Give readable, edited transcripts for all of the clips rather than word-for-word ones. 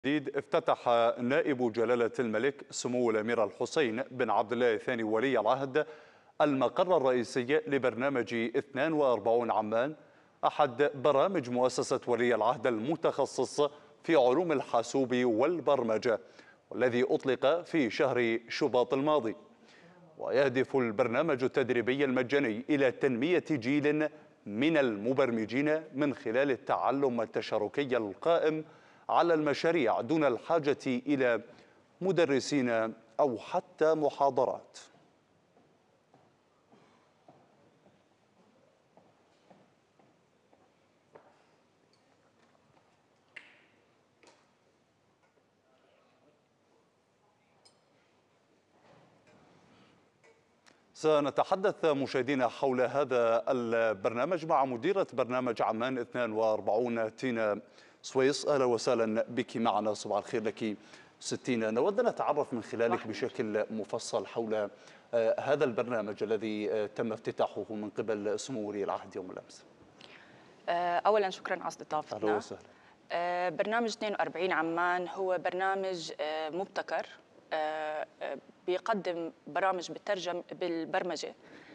جديد افتتح نائب جلالة الملك سمو الأمير الحسين بن عبد الله الثاني ولي العهد المقر الرئيسي لبرنامج 42 عمان، أحد برامج مؤسسة ولي العهد المتخصص في علوم الحاسوب والبرمجة، والذي أطلق في شهر شباط الماضي. ويهدف البرنامج التدريبي المجاني إلى تنمية جيل من المبرمجين من خلال التعلم التشاركي القائم على المشاريع دون الحاجة إلى مدرسين أو حتى محاضرات. سنتحدث مشاهدينا حول هذا البرنامج مع مديرة برنامج عمان 42 تينا سويس. أهلا وسهلا بك معنا، صباح الخير لك ستين. نود أن نتعرف من خلالك بشكل مفصل حول هذا البرنامج الذي تم افتتاحه من قبل سمو ولي العهد يوم الأمس. أولا شكرا على استضافتنا. أهلا وسهلا. برنامج 42 عمان هو برنامج مبتكر بيقدم برامج بالبرمجة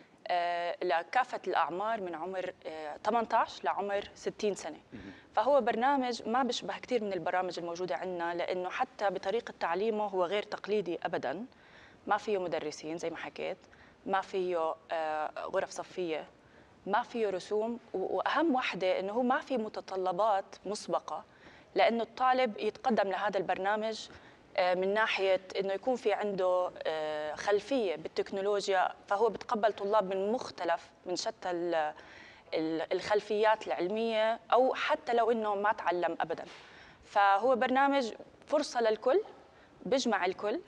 لكافة الأعمار من عمر 18 لعمر 60 سنة. فهو برنامج ما بيشبه كثير من البرامج الموجودة عندنا، لأنه حتى بطريقة تعليمه هو غير تقليدي أبداً. ما فيه مدرسين زي ما حكيت، ما فيه غرف صفية، ما فيه رسوم، وأهم وحدة أنه هو ما فيه متطلبات مسبقة، لأنه الطالب يتقدم لهذا البرنامج من ناحية أنه يكون في عنده خلفية بالتكنولوجيا. فهو بتقبل طلاب من شتى الخلفيات العلمية، أو حتى لو أنه ما تعلم أبداً. فهو برنامج فرصة للكل، بيجمع الكل،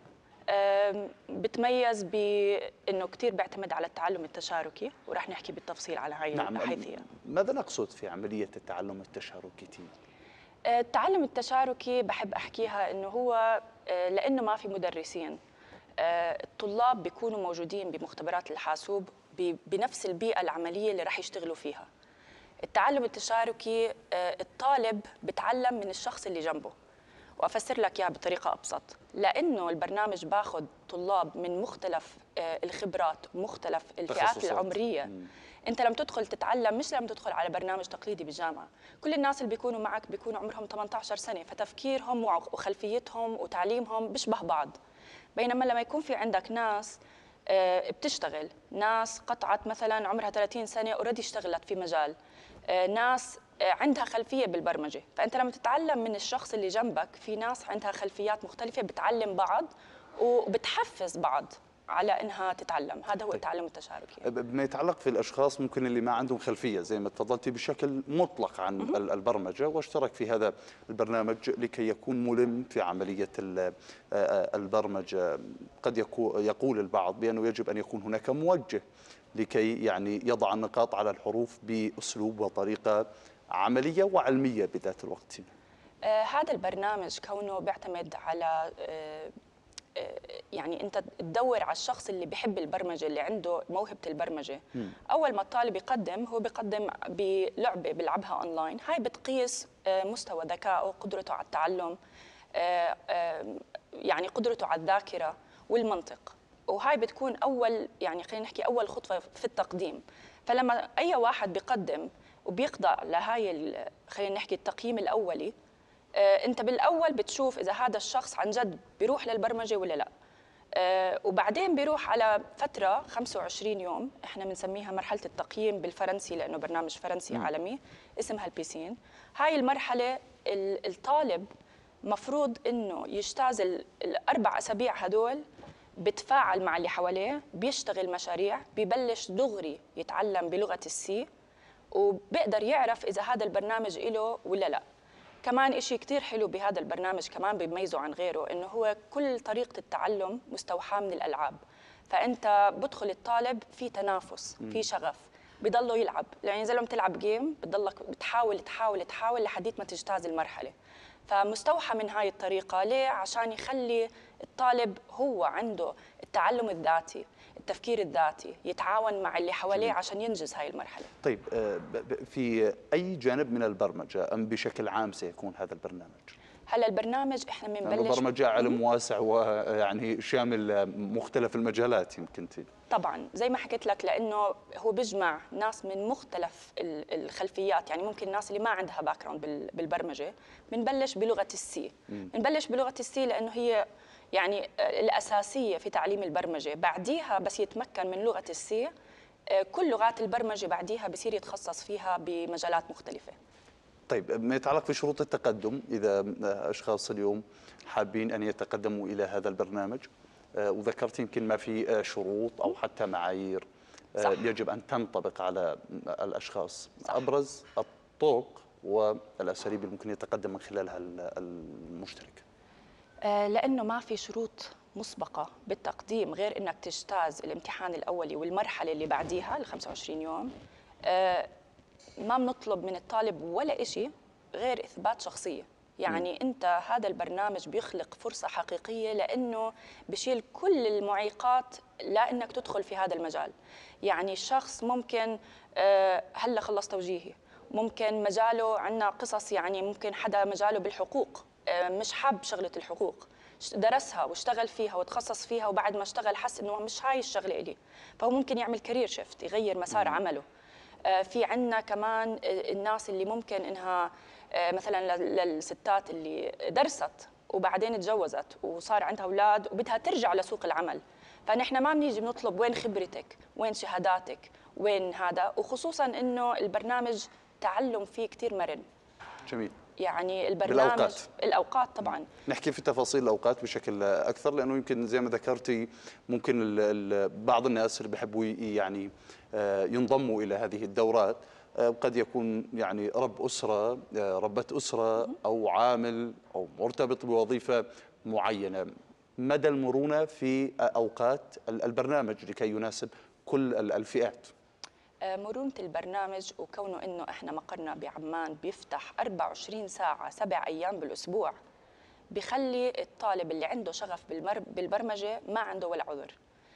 بتميز بأنه كتير بيعتمد على التعلم التشاركي، ورح نحكي بالتفصيل على هاي الحيثية. ماذا نقصد في عملية التعلم التشاركي؟ التعلم التشاركي بحب أحكيها أنه هو لأنه ما في مدرسين، الطلاب بيكونوا موجودين بمختبرات الحاسوب بنفس البيئة العملية اللي رح يشتغلوا فيها. التعلم التشاركي الطالب بتعلم من الشخص اللي جنبه، وأفسر لك إياها بطريقة أبسط. لأنه البرنامج باخذ طلاب من مختلف الخبرات، مختلف الفئات العمرية. أنت لما تدخل تتعلم مش لما تدخل على برنامج تقليدي بالجامعة. كل الناس اللي بيكونوا معك بيكونوا عمرهم 18 سنة، فتفكيرهم وخلفيتهم وتعليمهم بيشبه بعض. بينما لما يكون في عندك ناس بتشتغل، ناس قطعت مثلا عمرها 30 سنة اوريدي اشتغلت في مجال، ناس عندها خلفية بالبرمجة، فأنت لما تتعلم من الشخص اللي جنبك، في ناس عندها خلفيات مختلفة بتعلم بعض وبتحفز بعض على انها تتعلم. هذا هو التعلم التشاركي. بما يتعلق في الاشخاص ممكن اللي ما عندهم خلفيه زي ما تفضلتي بشكل مطلق عن البرمجه، واشترك في هذا البرنامج لكي يكون ملم في عمليه البرمجه، قد يقول البعض بانه يجب ان يكون هناك موجه لكي يعني يضع النقاط على الحروف باسلوب وطريقه عمليه وعلميه بذات الوقت. هذا البرنامج كونه بيعتمد على يعني انت تدور على الشخص اللي بيحب البرمجه، اللي عنده موهبه البرمجه. اول ما الطالب يقدم، هو بيقدم بلعبه بيلعبها اونلاين، هاي بتقيس مستوى ذكائه وقدرته على التعلم، يعني قدرته على الذاكره والمنطق. وهاي بتكون اول، يعني خلينا نحكي اول خطوه في التقديم. فلما اي واحد بيقدم وبيخضع لهاي خلينا نحكي التقييم الاولي، انت بالاول بتشوف اذا هذا الشخص عن جد بيروح للبرمجه ولا لا. وبعدين بيروح على فتره 25 يوم، احنا بنسميها مرحله التقييم بالفرنسي لانه برنامج فرنسي عالمي، اسمها البيسين. هاي المرحله الطالب مفروض انه يجتاز الاربع اسابيع هدول، بتفاعل مع اللي حواليه، بيشتغل مشاريع، بيبلش دغري يتعلم بلغه السي، وبيقدر يعرف اذا هذا البرنامج له ولا لا. كمان إشي كتير حلو بهذا البرنامج كمان بيميزه عن غيره، إنه هو كل طريقة التعلم مستوحاة من الألعاب. فأنت بدخل الطالب في تنافس، في شغف، بضله يلعب. يعني زي لما تلعب جيم بتضلك بتحاول تحاول تحاول لحديت ما تجتاز المرحلة. فمستوحى من هاي الطريقة. ليه؟ عشان يخلي الطالب هو عنده التعلم الذاتي، التفكير الذاتي، يتعاون مع اللي حواليه عشان ينجز هاي المرحلة. طيب، في أي جانب من البرمجة أم بشكل عام سيكون هذا البرنامج؟ هلا البرنامج احنا لأنه بنبلش البرمجة علم واسع ويعني شامل مختلف المجالات يمكن طبعا زي ما حكيت لك، لانه هو بيجمع ناس من مختلف الخلفيات. يعني ممكن الناس اللي ما عندها باك جراوند بالبرمجه بنبلش بلغه السي. بنبلش بلغه السي لانه هي يعني الاساسيه في تعليم البرمجه. بعديها بس يتمكن من لغه السي، كل لغات البرمجه بعديها بصير يتخصص فيها بمجالات مختلفه. طيب ما يتعلق في شروط التقدم، إذا أشخاص اليوم حابين أن يتقدموا إلى هذا البرنامج، وذكرت يمكن ما في شروط أو حتى معايير صح. يجب أن تنطبق على الأشخاص. صح. أبرز الطرق والأساليب اللي ممكن يتقدم من خلالها المشترك. لأنه ما في شروط مسبقة بالتقديم غير أنك تجتاز الامتحان الأولي والمرحلة اللي بعديها ال 25 يوم. ما بنطلب من الطالب ولا إشي غير إثبات شخصية. يعني أنت هذا البرنامج بيخلق فرصة حقيقية، لأنه بشيل كل المعيقات لأنك تدخل في هذا المجال. يعني الشخص ممكن هلا خلص توجيهي، ممكن مجاله عندنا قصص، يعني ممكن حدا مجاله بالحقوق مش حاب شغلة الحقوق، درسها واشتغل فيها وتخصص فيها، وبعد ما اشتغل حس انه مش هاي الشغله الي، فهو ممكن يعمل كارير شيفت، يغير مسار عمله. في عندنا كمان الناس اللي ممكن انها مثلا للستات اللي درست وبعدين تجوزت وصار عندها اولاد وبدها ترجع لسوق العمل، فنحن ما بنيجي بنطلب وين خبرتك، وين شهاداتك، وين هذا. وخصوصا انه البرنامج تعلم فيه كثير مرن. جميل. يعني البرنامج بالأوقات. الأوقات طبعا. نحكي في تفاصيل الأوقات بشكل أكثر، لأنه يمكن زي ما ذكرتي ممكن بعض الناس اللي بيحبوا يعني ينضموا إلى هذه الدورات قد يكون يعني رب أسرة، ربة أسرة، أو عامل أو مرتبط بوظيفة معينة. مدى المرونة في أوقات البرنامج لكي يناسب كل الفئات. مرونة البرنامج وكونه إنه إحنا مقرنا بعمان بيفتح 24 ساعة 7 أيام بالأسبوع، بخلي الطالب اللي عنده شغف بالبرمجة ما عنده ولا عذر.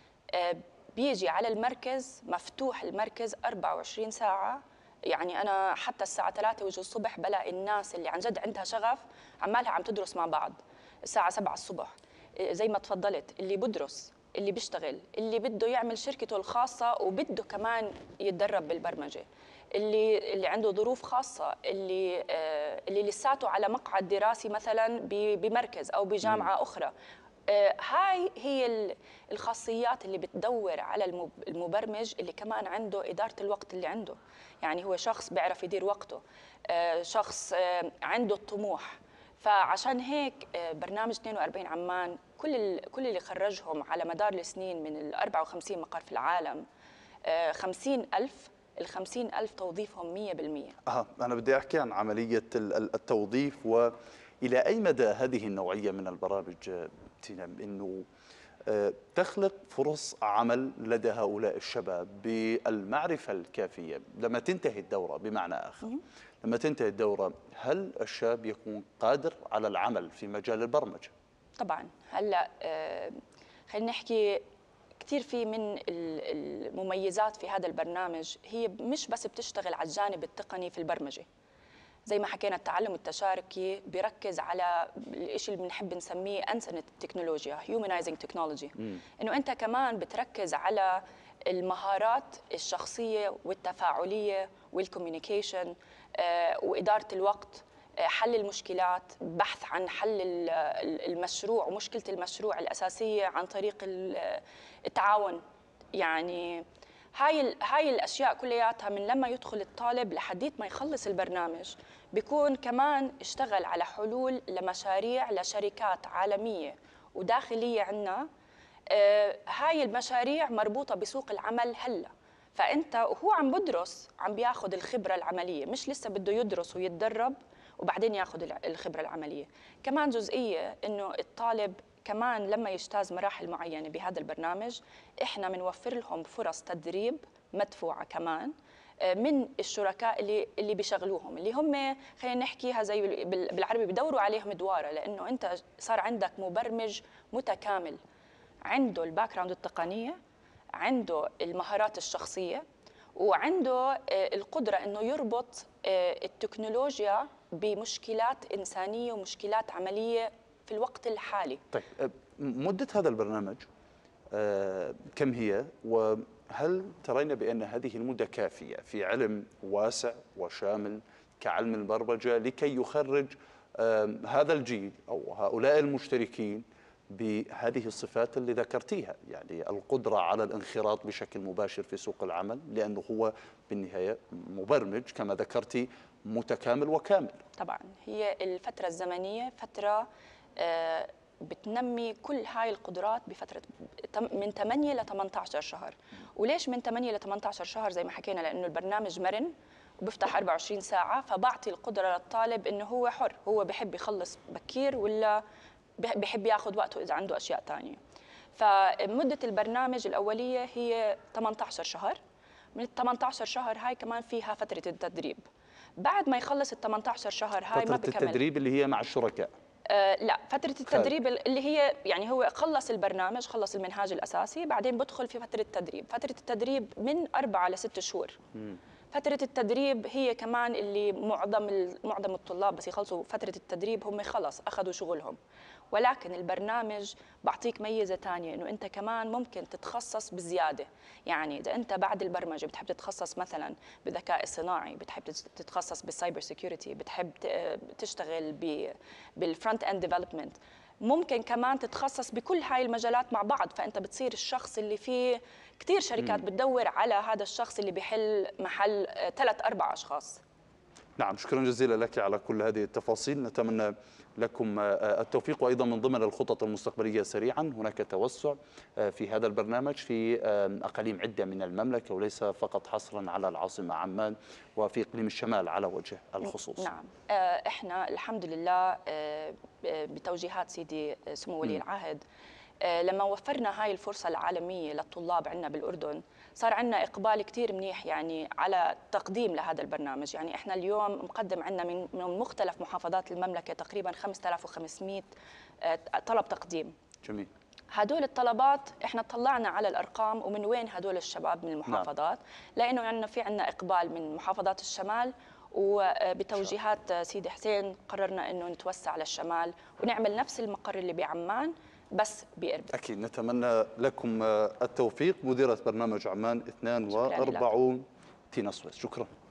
بيجي على المركز، مفتوح المركز 24 ساعة. يعني أنا حتى الساعة 3 وجه الصبح بلاقي الناس اللي عن جد عندها شغف عمالها عم تدرس مع بعض الساعة 7 الصبح. زي ما تفضلت، اللي بدرس، اللي بيشتغل، اللي بده يعمل شركته الخاصة وبده كمان يتدرب بالبرمجة، اللي عنده ظروف خاصة، اللي لساته على مقعد دراسي مثلا بمركز أو بجامعة أخرى. هاي هي الخاصيات اللي بتدور على المبرمج اللي كمان عنده إدارة الوقت اللي عنده. يعني هو شخص بيعرف يدير وقته، شخص عنده الطموح. فعشان هيك برنامج 42 عمان كل اللي خرجهم على مدار السنين من ال 54 مقر في العالم 50,000، ال 50,000 توظيفهم 100%. أنا بدي أحكي عن عملية التوظيف، وإلى أي مدى هذه النوعية من البرامج تينا إنه تخلق فرص عمل لدى هؤلاء الشباب بالمعرفة الكافية لما تنتهي الدورة. بمعنى آخر، لما تنتهي الدورة هل الشاب يكون قادر على العمل في مجال البرمجة؟ طبعا. هلا خلينا نحكي كثير في من المميزات في هذا البرنامج، هي مش بس بتشتغل على الجانب التقني في البرمجة. زي ما حكينا التعلم التشاركي بيركز على الشيء اللي بنحب نسميه أنسنة التكنولوجيا، humanizing technology. إنه أنت كمان بتركز على المهارات الشخصية والتفاعلية والكوميونيكيشن وإدارة الوقت، حل المشكلات، بحث عن حل المشروع ومشكلة المشروع الأساسية عن طريق التعاون. يعني هاي الأشياء كلياتها من لما يدخل الطالب لحديت ما يخلص البرنامج بيكون كمان اشتغل على حلول لمشاريع لشركات عالمية وداخلية عنا. هاي المشاريع مربوطة بسوق العمل هلأ، فأنت وهو عم بدرس عم بياخد الخبرة العملية، مش لسه بده يدرس ويتدرب وبعدين ياخد الخبرة العملية. كمان جزئية إنه الطالب كمان لما يجتاز مراحل معينة بهذا البرنامج، إحنا بنوفر لهم فرص تدريب مدفوعة كمان من الشركاء اللي بيشغلوهم، اللي هم خلينا نحكيها زي بالعربي بدوروا عليهم دوارة، لأنه أنت صار عندك مبرمج متكامل، عنده الباك جراوند التقنية، عنده المهارات الشخصية، وعنده القدرة إنه يربط التكنولوجيا بمشكلات إنسانية ومشكلات عملية في الوقت الحالي. طيب، مدة هذا البرنامج كم هي؟ وهل ترين بأن هذه المدة كافية في علم واسع وشامل كعلم البرمجة لكي يخرج هذا الجيل أو هؤلاء المشتركين بهذه الصفات اللي ذكرتيها، يعني القدرة على الانخراط بشكل مباشر في سوق العمل، لأنه هو بالنهاية مبرمج كما ذكرتي متكامل وكامل؟ طبعا هي الفترة الزمنية فترة بتنمي كل هاي القدرات بفترة من 8 ل 18 شهر. وليش من 8 ل 18 شهر زي ما حكينا؟ لأنه البرنامج مرن وبيفتح 24 ساعة، فبعطي القدرة للطالب إنه هو حر، هو بحب يخلص بكير ولا بحب ياخذ وقته إذا عنده أشياء تانية. فمدة البرنامج الأولية هي 18 شهر. من ال 18 شهر هاي كمان فيها فترة التدريب. بعد ما يخلص ال 18 شهر هاي ما فترة بكمل. التدريب اللي هي مع الشركاء؟ لا، فترة التدريب اللي هي يعني هو خلص البرنامج، خلص المنهاج الأساسي، بعدين بدخل في فترة تدريب. فترة التدريب من 4 ل 6 شهور. فترة التدريب هي كمان اللي معظم الطلاب بس يخلصوا فترة التدريب هم خلص أخذوا شغلهم. ولكن البرنامج بعطيك ميزة تانية، إنه أنت كمان ممكن تتخصص بزيادة. يعني إذا أنت بعد البرمجة بتحب تتخصص مثلا بالذكاء الصناعي، بتحب تتخصص بالسايبر سيكيورتي، بتحب تشتغل بالفرونت اند ديفلوبمنت، ممكن كمان تتخصص بكل هاي المجالات مع بعض. فأنت بتصير الشخص اللي فيه كثير شركات بتدور على هذا الشخص اللي بيحل محل 3-4 أشخاص. نعم، شكرا جزيلا لك على كل هذه التفاصيل. نتمنى لكم التوفيق، وأيضا من ضمن الخطط المستقبلية سريعا هناك توسع في هذا البرنامج في أقاليم عدة من المملكة، وليس فقط حصرا على العاصمة عمان وفي إقليم الشمال على وجه الخصوص. نعم، إحنا الحمد لله بتوجيهات سيدي سمو ولي العهد، لما وفرنا هاي الفرصة العالمية للطلاب عندنا بالأردن، صار عندنا إقبال كتير منيح يعني على تقديم لهذا البرنامج. يعني إحنا اليوم مقدم عندنا من مختلف محافظات المملكة تقريبا 5500 طلب تقديم. جميل. هدول الطلبات احنا طلعنا على الارقام ومن وين هدول الشباب من المحافظات. لانه عندنا في عندنا اقبال من محافظات الشمال، وبتوجيهات سيدي حسين قررنا انه نتوسع للشمال ونعمل نفس المقر اللي بعمان بس بإربد. أكيد نتمنى لكم التوفيق. مديرة برنامج عمان 42 تينا سويس، شكرا.